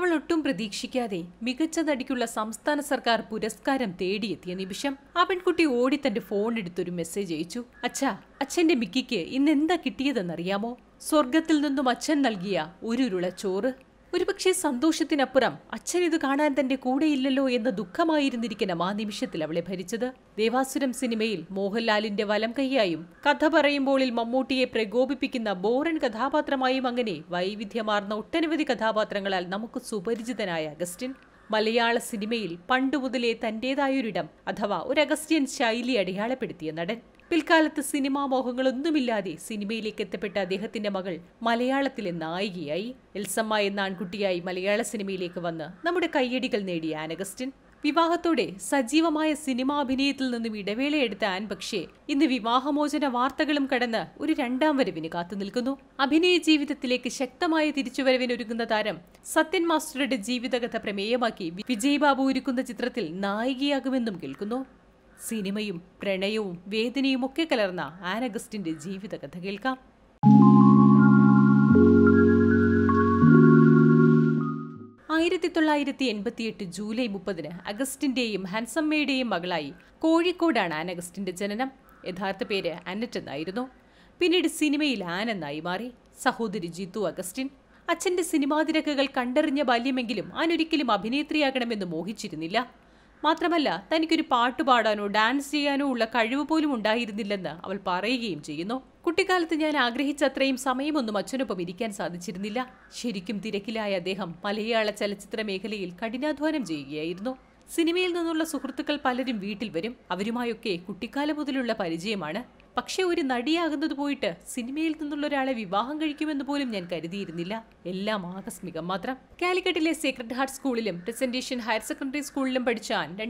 അവൾ ഒട്ടും പ്രതീക്ഷിക്കാതെ മികച്ച നടിക്കുള്ള സംസ്ഥാന സർക്കാർ പുരസ്കാരം തേടിയെത്തിയ നിമിഷം ആ പെൺകുട്ടി ഓടി തന്റെ ഫോൺ എടുത്തൊരു മെസ്സേജ് അയച്ചു. അച്ഛാ, അച്ഛന്റെ മിക്കിക്ക് ഇന്ന് എന്താ കിട്ടിയതെന്നറിയാമോ? സ്വർഗത്തിൽ നിന്നും അച്ഛൻ നൽകിയ ഒരു ഉരുള ചോറ്. ഒരുപക്ഷെ സന്തോഷത്തിനപ്പുറം അച്ഛൻ ഇത് കാണാൻ തന്റെ കൂടെയില്ലല്ലോ എന്ന ദുഃഖമായിരുന്നിരിക്കണം ആ നിമിഷത്തിൽ അവളെ ഭരിച്ചത്. ദേവാസുരം സിനിമയിൽ മോഹൻലാലിന്റെ വലം കൈയായും കഥ പറയുമ്പോളിൽ മമ്മൂട്ടിയെ പ്രകോപിപ്പിക്കുന്ന ബോറൻ കഥാപാത്രമായും അങ്ങനെ വൈവിധ്യമാർന്ന ഒട്ടനവധി കഥാപാത്രങ്ങളാൽ നമുക്ക് സുപരിചിതനായ അഗസ്റ്റിൻ മലയാള സിനിമയിൽ പണ്ടുമുതലേ തന്റേതായൊരിടം അഥവാ ഒരു അഗസ്റ്റിയൻ ശൈലി അടയാളപ്പെടുത്തിയ നടൻ. പിൽക്കാലത്ത് സിനിമാ മോഹങ്ങളൊന്നുമില്ലാതെ സിനിമയിലേക്ക് എത്തപ്പെട്ട അദ്ദേഹത്തിന്റെ മകൾ മലയാളത്തിലെ നായികയായി. എൽസമ എന്ന ആൺകുട്ടിയായി മലയാള സിനിമയിലേക്ക് വന്ന് നമ്മുടെ കയ്യടികൾ നേടിയ ആൻ അഗസ്റ്റിൻ വിവാഹത്തോടെ സജീവമായ സിനിമാ അഭിനയത്തിൽ നിന്നും ഇടവേളയെടുത്ത ആൻ പക്ഷേ ഇന്ന് വിവാഹമോചന വാർത്തകളും കടന്ന് ഒരു രണ്ടാം വരവിന് കാത്തുനിൽക്കുന്നു. അഭിനയ ജീവിതത്തിലേക്ക് ശക്തമായ തിരിച്ചുവരവിനൊരുങ്ങുന്ന താരം സത്യൻ മാസ്റ്ററുടെ ജീവിതകഥ പ്രമേയമാക്കി വിജയ് ബാബു ഒരുക്കുന്ന ചിത്രത്തിൽ നായികയാകുമെന്നും കേൾക്കുന്നു. സിനിമയും പ്രണയവും വേദനയും ഒക്കെ കലർന്ന ആൻ അഗസ്റ്റിന്റെ ജീവിതകഥ കേൾക്കാം. 1988 ജൂലൈ 30 അഗസ്റ്റിന്റെയും ഹൻസമ്മയുടെയും മകളായി കോഴിക്കോടാണ് ആൻ അഗസ്റ്റിന്റെ ജനനം. യഥാർത്ഥ പേര് അന്നറ്റ് എന്നായിരുന്നു. പിന്നീട് സിനിമയിൽ ആൻ എന്നായി മാറി. സഹോദരി ജിത്തു അഗസ്റ്റിൻ. അച്ഛന്റെ സിനിമാ തിരക്കുകൾ കണ്ടറിഞ്ഞ ബാല്യമെങ്കിലും ആൻ ഒരിക്കലും അഭിനേത്രിയാകണമെന്ന് മോഹിച്ചിരുന്നില്ല. മാത്രമല്ല, തനിക്കൊരു പാട്ടുപാടാനോ ഡാൻസ് ചെയ്യാനോ ഉള്ള കഴിവ് പോലും ഉണ്ടായിരുന്നില്ലെന്ന് അവൾ പറയുകയും ചെയ്യുന്നു. കുട്ടിക്കാലത്ത് ഞാൻ ആഗ്രഹിച്ച അത്രയും സമയമൊന്നും അച്ഛനൊപ്പം ഇരിക്കാൻ സാധിച്ചിരുന്നില്ല. ശരിക്കും തിരക്കിലായ അദ്ദേഹം മലയാള ചലച്ചിത്ര മേഖലയിൽ കഠിനാധ്വാനം ചെയ്യുകയായിരുന്നു. സിനിമയിൽ നിന്നുള്ള സുഹൃത്തുക്കൾ പലരും വീട്ടിൽ വരും. അവരുമായൊക്കെ കുട്ടിക്കാലം മുതലുള്ള പരിചയമാണ്. പക്ഷെ ഒരു നടിയാകുന്നത് പോയിട്ട് സിനിമയിൽ നിന്നുള്ള ഒരാളെ വിവാഹം കഴിക്കുമെന്ന് പോലും ഞാൻ കരുതിയിരുന്നില്ല. എല്ലാം ആകസ്മികം മാത്രം. കാലിക്കറ്റിലെ സേക്രഡ് ഹാർട്ട് സ്കൂളിലും പ്രസന്റേഷൻ ഹയർ സെക്കൻഡറി സ്കൂളിലും പഠിച്ച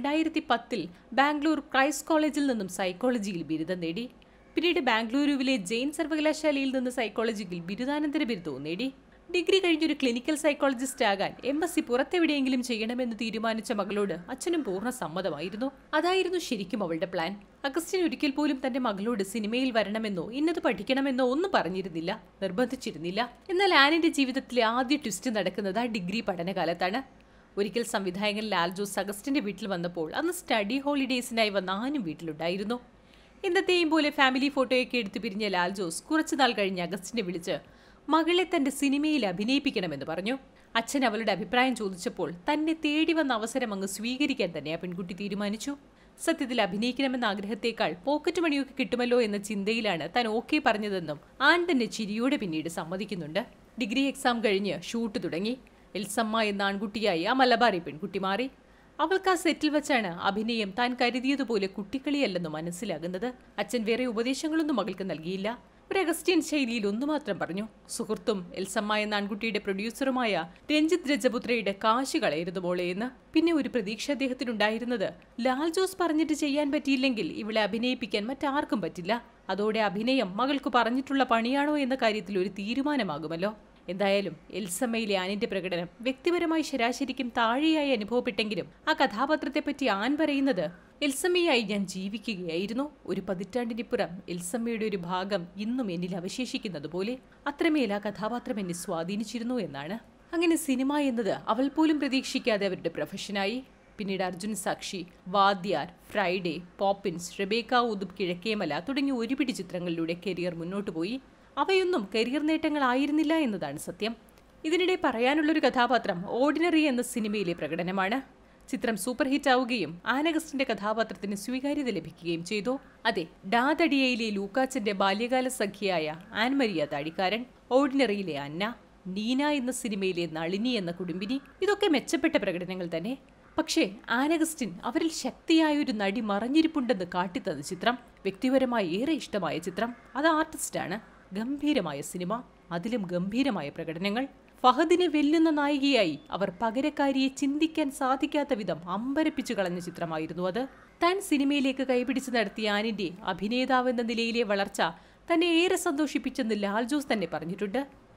2010 ബാംഗ്ലൂർ ക്രൈസ്റ്റ് കോളേജിൽ നിന്നും സൈക്കോളജിയിൽ ബിരുദം നേടി. പിന്നീട് ബാംഗ്ലൂരുവിലെ ജെയിൻ സർവകലാശാലയിൽ നിന്ന് സൈക്കോളജിയിൽ ബിരുദാനന്തര ബിരുദവും നേടി. ഡിഗ്രി കഴിഞ്ഞൊരു ക്ലിനിക്കൽ സൈക്കോളജിസ്റ്റ് ആകാൻ MSc പുറത്തെവിടെയെങ്കിലും ചെയ്യണമെന്ന് തീരുമാനിച്ച മകളോട് അച്ഛനും പൂർണ്ണ സമ്മതമായിരുന്നു. അതായിരുന്നു ശരിക്കും അവളുടെ പ്ലാൻ. അഗസ്റ്റിൻ ഒരിക്കൽ പോലും തന്റെ മകളോട് സിനിമയിൽ വരണമെന്നോ ഇന്നത് പഠിക്കണമെന്നോ ഒന്നും പറഞ്ഞിരുന്നില്ല, നിർബന്ധിച്ചിരുന്നില്ല. എന്നാൽ ആനിന്റെ ജീവിതത്തിലെ ആദ്യ ട്വിസ്റ്റ് നടക്കുന്നത് ആ ഡിഗ്രി പഠനകാലത്താണ്. ഒരിക്കൽ സംവിധായകൻ ലാൽ ജോസ് അഗസ്റ്റിന്റെ വീട്ടിൽ വന്നപ്പോൾ അന്ന് സ്റ്റഡി ഹോളിഡേയ്സിനായി വന്ന ആനും വീട്ടിലുണ്ടായിരുന്നു. ഇന്നത്തെയും പോലെ ഫാമിലി ഫോട്ടോയൊക്കെ എടുത്തു പിരിഞ്ഞ ലാൽ ജോസ് കുറച്ചുനാൾ കഴിഞ്ഞ് അഗസ്റ്റിനെ വിളിച്ച് മകളെ തന്റെ സിനിമയിൽ അഭിനയിപ്പിക്കണമെന്ന് പറഞ്ഞു. അച്ഛൻ അവളുടെ അഭിപ്രായം ചോദിച്ചപ്പോൾ തന്നെ തേടി വന്ന അവസരം അങ്ങ് സ്വീകരിക്കാൻ തന്നെ ആ പെൺകുട്ടി തീരുമാനിച്ചു. സത്യത്തിൽ അഭിനയിക്കണമെന്ന ആഗ്രഹത്തേക്കാൾ പോക്കറ്റ് മണിയൊക്കെ കിട്ടുമല്ലോ എന്ന ചിന്തയിലാണ് താൻ ഓക്കെ പറഞ്ഞതെന്നും ആൻ തന്നെ ചിരിയോടെ പിന്നീട് സമ്മതിക്കുന്നുണ്ട്. ഡിഗ്രി എക്സാം കഴിഞ്ഞ് ഷൂട്ട് തുടങ്ങി. എൽസമ എന്ന ആൺകുട്ടിയായി ആ മലബാറി പെൺകുട്ടി മാറി. അവൾക്ക് ആ സെറ്റിൽ വെച്ചാണ് അഭിനയം താൻ കരുതിയതുപോലെ കുട്ടിക്കളിയല്ലെന്ന് മനസ്സിലാകുന്നത്. അച്ഛൻ വേറെ ഉപദേശങ്ങളൊന്നും മകൾക്ക് നൽകിയില്ല. ഒരു അഗസ്റ്റിയൻ ശൈലിയിൽ ഒന്നു മാത്രം പറഞ്ഞു. സുഹൃത്തും എൽസമ എന്ന ആൺകുട്ടിയുടെ പ്രൊഡ്യൂസറുമായ രഞ്ജിത്ത് രജപുത്രയുടെ കാശ് കളയരുത് മോളെ എന്ന്. പിന്നെ ഒരു പ്രതീക്ഷ അദ്ദേഹത്തിനുണ്ടായിരുന്നത് ലാൽ ജോസ് പറഞ്ഞിട്ട് ചെയ്യാൻ പറ്റിയില്ലെങ്കിൽ ഇവളെ അഭിനയിപ്പിക്കാൻ മറ്റാർക്കും പറ്റില്ല. അതോടെ അഭിനയം മകൾക്ക് പറഞ്ഞിട്ടുള്ള പണിയാണോ എന്ന കാര്യത്തിൽ ഒരു തീരുമാനമാകുമല്ലോ. എന്തായാലും എൽസമയിലെ ആനിന്റെ പ്രകടനം വ്യക്തിപരമായി ശരാശരിക്കും താഴെയായി അനുഭവപ്പെട്ടെങ്കിലും ആ കഥാപാത്രത്തെപ്പറ്റി ആൻ പറയുന്നത് എൽസമയായി ഞാൻ ജീവിക്കുകയായിരുന്നു. ഒരു പതിറ്റാണ്ടിനിപ്പുറം എൽസമയുടെ ഒരു ഭാഗം ഇന്നും എന്നിൽ അവശേഷിക്കുന്നത് പോലെ അത്രമേൽ ആ കഥാപാത്രം എന്നെ സ്വാധീനിച്ചിരുന്നു എന്നാണ്. അങ്ങനെ സിനിമ എന്നത് അവൾ പോലും പ്രതീക്ഷിക്കാതെ അവരുടെ പ്രൊഫഷനായി. പിന്നീട് Arjun Sakshi, Vadhyar, Friday, Poppins, Rebecca Uthup Kizhakkemala തുടങ്ങിയ ഒരുപിടി ചിത്രങ്ങളിലൂടെ കരിയർ മുന്നോട്ടു പോയി. അവയൊന്നും കരിയർ നേട്ടങ്ങളായിരുന്നില്ല എന്നതാണ് സത്യം. ഇതിനിടെ പറയാനുള്ളൊരു കഥാപാത്രം ഓർഡിനറി എന്ന സിനിമയിലെ പ്രകടനമാണ്. ചിത്രം സൂപ്പർ ഹിറ്റ് ആവുകയും ആൻ അഗസ്റ്റിന്റെ കഥാപാത്രത്തിന് സ്വീകാര്യത ലഭിക്കുകയും ചെയ്തു. അതെ, ഡാതടിയയിലെ ലൂക്കാച്ചന്റെ ബാല്യകാല സഖിയായ ആൻ മരിയ താടിക്കാരൻ, ഓർഡിനറിയിലെ അന്ന, നീന എന്ന സിനിമയിലെ നളിനി എന്ന കുടുംബിനി, ഇതൊക്കെ മെച്ചപ്പെട്ട പ്രകടനങ്ങൾ തന്നെ. പക്ഷേ ആൻ അഗസ്റ്റിൻ അവരിൽ ശക്തിയായ ഒരു നടി മറഞ്ഞിരിപ്പുണ്ടെന്ന് കാട്ടിത്തന്ന ചിത്രം, വ്യക്തിപരമായി ഏറെ ഇഷ്ടമായ ചിത്രം. അത് ആർട്ടിസ്റ്റാണ്. ഗംഭീരമായ സിനിമ, അതിലും ഗംഭീരമായ പ്രകടനങ്ങൾ. ഫഹദിനെ വെല്ലുന്ന നായികയായി അവർ പകരക്കാരിയെ ചിന്തിക്കാൻ സാധിക്കാത്ത വിധം അമ്പരപ്പിച്ചു കളഞ്ഞ ചിത്രമായിരുന്നു അത്. താൻ സിനിമയിലേക്ക് കൈപിടിച്ച് നടത്തിയ ആനിന്റെ അഭിനേതാവെന്ന നിലയിലെ വളർച്ച തന്നെ ഏറെ സന്തോഷിപ്പിച്ചെന്ന് ലാൽ ജോസ് തന്നെ പറഞ്ഞിട്ടുണ്ട്.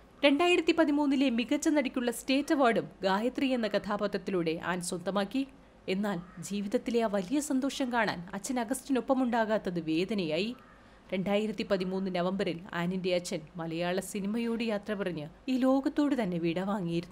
2013 മികച്ച നടിക്കുള്ള സ്റ്റേറ്റ് അവാർഡും ഗായത്രി എന്ന കഥാപാത്രത്തിലൂടെ ആൻ സ്വന്തമാക്കി. എന്നാൽ ജീവിതത്തിലെ ആ വലിയ സന്തോഷം കാണാൻ അച്ഛൻ അഗസ്റ്റിനൊപ്പമുണ്ടാകാത്തത് വേദനയായി. 2013 നവംബറിൽ ആനിന്റെ അച്ഛൻ മലയാള സിനിമയോട് യാത്ര പറഞ്ഞ് ഈ ലോകത്തോട് തന്നെ വിടവാങ്ങിയിരുന്നു.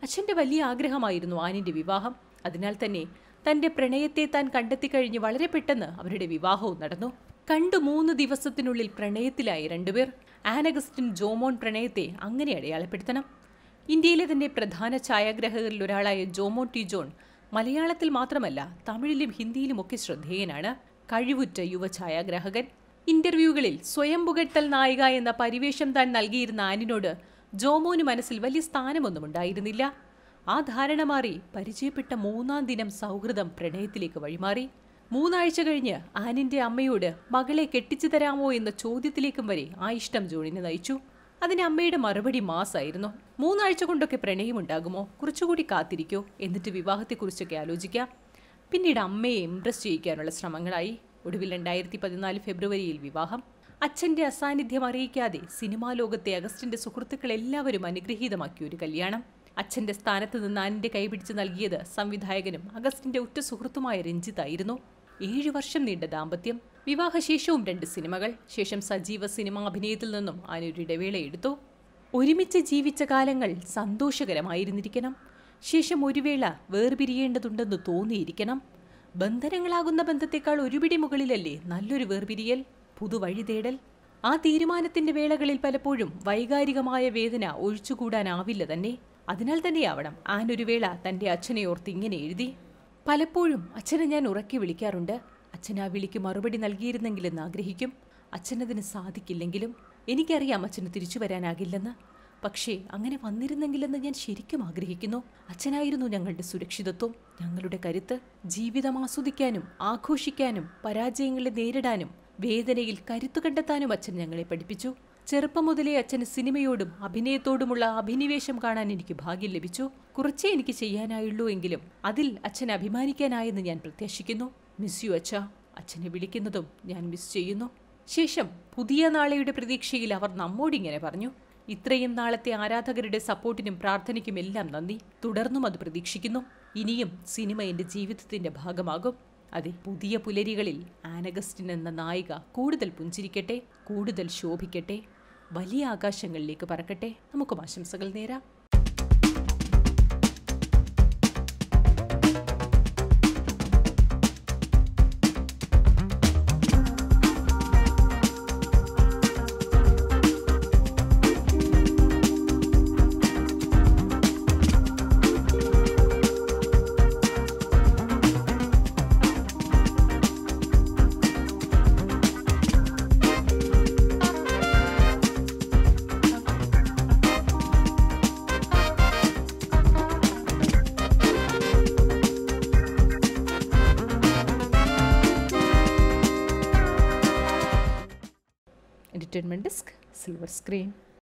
അച്ഛൻ്റെ വലിയ ആഗ്രഹമായിരുന്നു ആനിൻ്റെ വിവാഹം. അതിനാൽ തന്നെ തൻ്റെ പ്രണയത്തെ താൻ കണ്ടെത്തിക്കഴിഞ്ഞ് വളരെ പെട്ടെന്ന് അവരുടെ വിവാഹവും നടന്നു. കണ്ടു 3 ദിവസത്തിനുള്ളിൽ പ്രണയത്തിലായി രണ്ടുപേർ. ആൻ അഗസ്റ്റിൻ ജോമോൻ പ്രണയത്തെ അങ്ങനെ അടയാളപ്പെടുത്തണം. ഇന്ത്യയിലെ തന്നെ പ്രധാന ഛായാഗ്രാഹകരിൽ ഒരാളായ ജോമോൻ ടി ജോൺ മലയാളത്തിൽ മാത്രമല്ല തമിഴിലും ഹിന്ദിയിലുമൊക്കെ ശ്രദ്ധേയനാണ്. കഴിവുറ്റ യുവ ഛായാഗ്രാഹകൻ. ഇന്റർവ്യൂകളിൽ സ്വയം പുകഴ്ത്തൽ നായിക എന്ന പരിവേഷം താൻ നൽകിയിരുന്ന ആനിനോട് ജോമോന് മനസ്സിൽ വലിയ സ്ഥാനമൊന്നും ഉണ്ടായിരുന്നില്ല. ആ ധാരണ മാറി പരിചയപ്പെട്ട 3-ാം ദിനം സൗഹൃദം പ്രണയത്തിലേക്ക് വഴിമാറി. 3 ആഴ്ച കഴിഞ്ഞ് ആനിന്റെ അമ്മയോട് മകളെ കെട്ടിച്ചു തരാമോ എന്ന ചോദ്യത്തിലേക്കും വരെ ആ ഇഷ്ടം ജോണിനെ നയിച്ചു. അതിന് അമ്മയുടെ മറുപടി മാസായിരുന്നു. 3 ആഴ്ച കൊണ്ടൊക്കെ പ്രണയമുണ്ടാകുമോ? കുറച്ചുകൂടി കാത്തിരിക്കോ, എന്നിട്ട് വിവാഹത്തെക്കുറിച്ചൊക്കെ ആലോചിക്കാം. പിന്നീട് അമ്മയെ ഇംപ്രസ് ചെയ്യിക്കാനുള്ള ശ്രമങ്ങളായി. ഒടുവിൽ 2014 ഫെബ്രുവരിയിൽ വിവാഹം. അച്ഛൻ്റെ അസാന്നിധ്യം അറിയിക്കാതെ സിനിമാ ലോകത്തെ അഗസ്റ്റിൻ്റെ സുഹൃത്തുക്കൾ എല്ലാവരും അനുഗ്രഹീതമാക്കിയ ഒരു കല്യാണം. അച്ഛൻ്റെ സ്ഥാനത്ത് നിന്ന് ആനിൻ്റെ കൈപിടിച്ച് നൽകിയത് സംവിധായകനും അഗസ്റ്റിൻ്റെ ഉറ്റ സുഹൃത്തുമായ രഞ്ജിത്തായിരുന്നു. 7 വർഷം നീണ്ട ദാമ്പത്യം. വിവാഹശേഷവും 2 സിനിമകൾ. ശേഷം സജീവ സിനിമാ അഭിനയത്തിൽ നിന്നും ആനൊരു ഇടവേള എടുത്തു. ഒരുമിച്ച് ജീവിച്ച കാലങ്ങൾ സന്തോഷകരമായിരുന്നിരിക്കണം. ശേഷം ഒരു വേള വേർപിരിയേണ്ടതുണ്ടെന്ന് തോന്നിയിരിക്കണം. ബന്ധനങ്ങളാകുന്ന ബന്ധത്തെക്കാൾ ഒരുപിടി മുകളിലല്ലേ നല്ലൊരു വേർപിരിയൽ, പുതുവഴി തേടൽ. ആ തീരുമാനത്തിന്റെ വേളകളിൽ പലപ്പോഴും വൈകാരികമായ വേദന ഒഴിച്ചുകൂടാനാവില്ല തന്നെ. അതിനാൽ തന്നെയാവണം ആനൊരു വേള തൻ്റെ അച്ഛനെ ഓർത്ത് ഇങ്ങനെ എഴുതി. പലപ്പോഴും അച്ഛനെ ഞാൻ ഉറക്കി വിളിക്കാറുണ്ട്. അച്ഛൻ ആ വിളിക്ക് മറുപടി നൽകിയിരുന്നെങ്കിലെന്ന് ആഗ്രഹിക്കും. അച്ഛനതിന് സാധിക്കില്ലെങ്കിലും എനിക്കറിയാം അച്ഛന് തിരിച്ചു വരാനാകില്ലെന്ന്. പക്ഷേ അങ്ങനെ വന്നിരുന്നെങ്കിലെന്ന് ഞാൻ ശരിക്കും ആഗ്രഹിക്കുന്നു. അച്ഛനായിരുന്നു ഞങ്ങളുടെ സുരക്ഷിതത്വം, ഞങ്ങളുടെ കരുത്ത്. ജീവിതം ആസ്വദിക്കാനും ആഘോഷിക്കാനും പരാജയങ്ങളെ നേരിടാനും വേദനയിൽ കരുത്തു കണ്ടെത്താനും അച്ഛൻ ഞങ്ങളെ പഠിപ്പിച്ചു. ചെറുപ്പം മുതലേ അച്ഛന് സിനിമയോടും അഭിനയത്തോടുമുള്ള അഭിനിവേശം കാണാൻ എനിക്ക് ഭാഗ്യം ലഭിച്ചു. കുറച്ചേ എനിക്ക് ചെയ്യാനായുള്ളൂ എങ്കിലും അതിൽ അച്ഛൻ അഭിമാനിക്കാനായെന്ന് ഞാൻ പ്രത്യാശിക്കുന്നു. മിസ് യു അച്ഛ. അച്ഛനെ വിളിക്കുന്നതും ഞാൻ മിസ് ചെയ്യുന്നു. ശേഷം പുതിയ നാളെയുടെ പ്രതീക്ഷയിൽ അവർ നമ്മോടിങ്ങനെ പറഞ്ഞു. ഇത്രയും നാളത്തെ ആരാധകരുടെ സപ്പോർട്ടിനും പ്രാർത്ഥനയ്ക്കും എല്ലാം നന്ദി. തുടർന്നും അത് പ്രതീക്ഷിക്കുന്നു. ഇനിയും സിനിമ എൻ്റെ ജീവിതത്തിൻ്റെ ഭാഗമാകും. അതെ, പുതിയ പുലരികളിൽ ആൻ അഗസ്റ്റിൻ എന്ന നായിക കൂടുതൽ പുഞ്ചിരിക്കട്ടെ, കൂടുതൽ ശോഭിക്കട്ടെ, വലിയ ആകാശങ്ങളിലേക്ക് പറക്കട്ടെ. നമുക്കും ആശംസകൾ നേരാം. Entertainment Disc, Silver Screen.